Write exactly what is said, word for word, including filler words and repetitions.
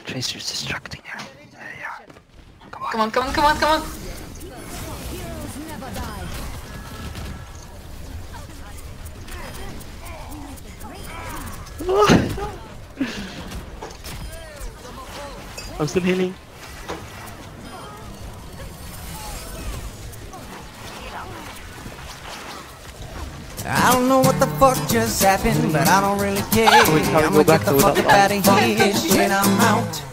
Tracer's distracting her. There you are. Come on. Come on, come on, come on, come on. I'm still healing. I don't know what the fuck just happened, but I don't really care. Oh, I'm gonna get the fuck out of here. Shit, I'm out.